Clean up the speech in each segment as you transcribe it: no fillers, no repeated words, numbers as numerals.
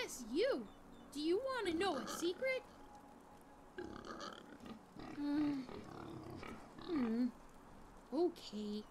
Yes, you. Do you want to know a secret? Okay.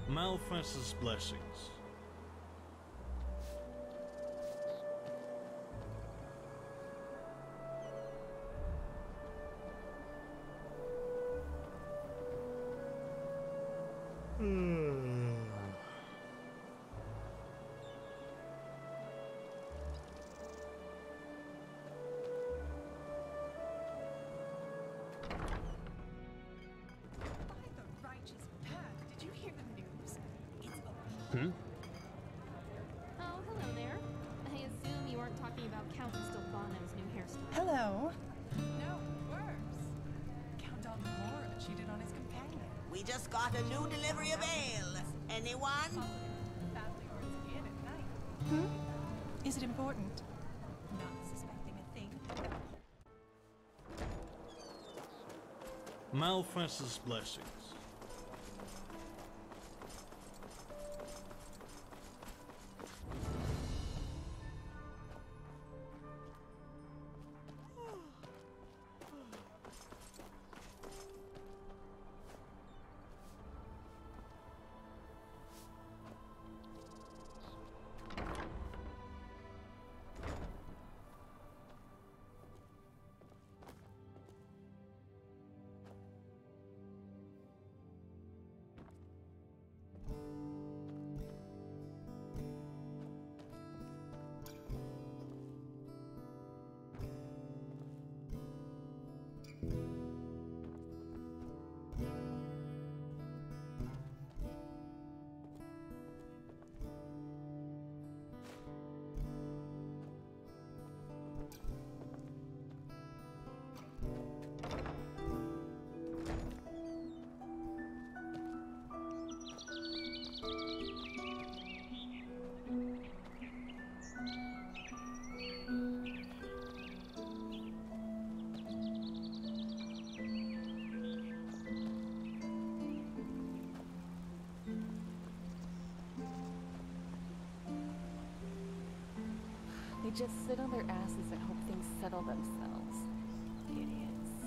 Malfest's blessings. Oh, hello there. I assume you aren't talking about Countess Delvano's new hairstyle. Hello. No, worse. Count Almora cheated on his companion. We just got a new delivery of ale. Anyone? Family orgy in at night. Is it important? Not suspecting a thing. Malfest's blessings. They just sit on their asses and hope things settle themselves. Idiots.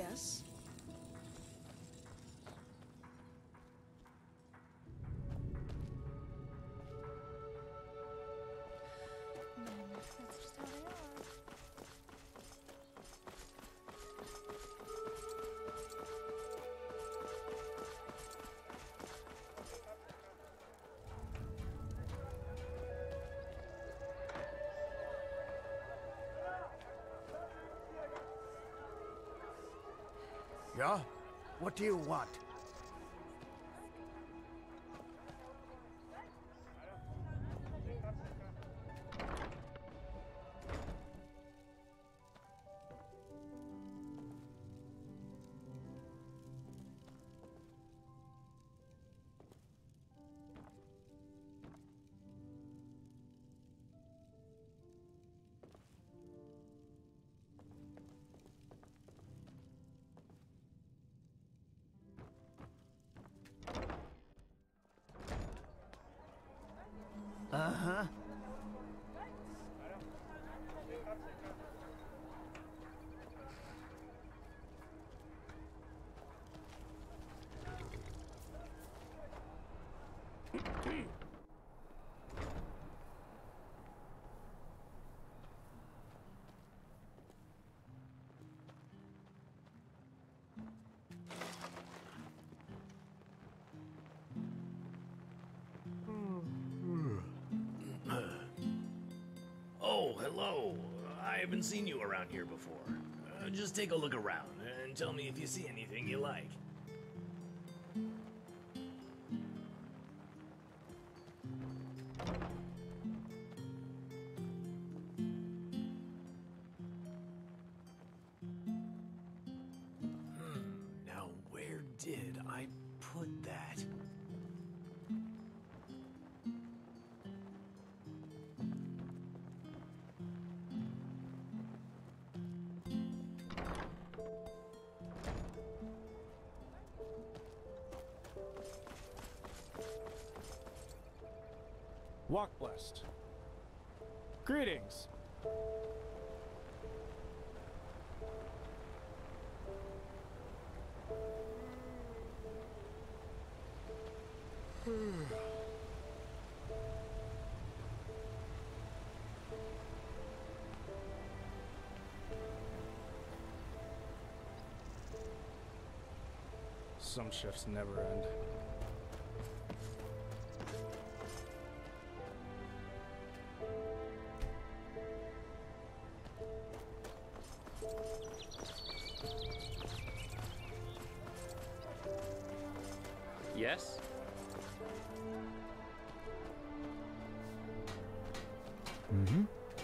guess. That's just how they are. Yeah? What do you want? Uh-huh. Oh, hello. I haven't seen you around here before. Just take a look around and tell me if you see anything you like. Now where did I put that? Walk blessed. Greetings. Some shifts never end. Yes? Mm-hmm.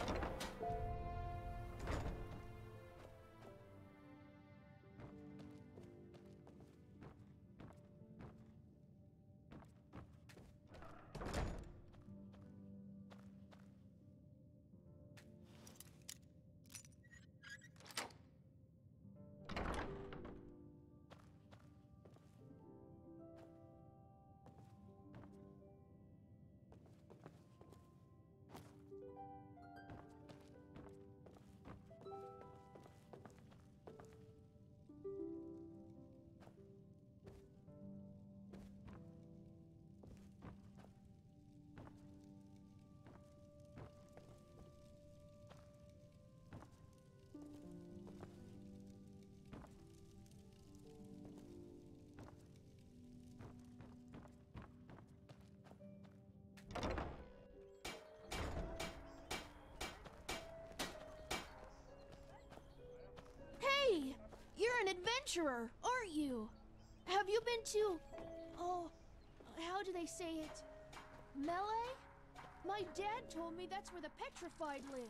Hey! You're an adventurer, aren't you? Have you been to... oh, how do they say it? Melee? My dad told me that's where the petrified live.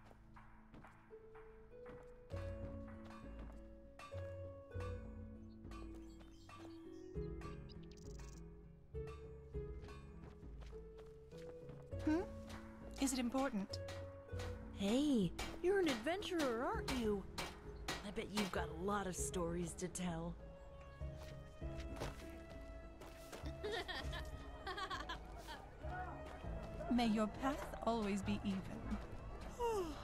Is it important? Hey, you're an adventurer, aren't you? I bet you've got a lot of stories to tell. May your path always be even.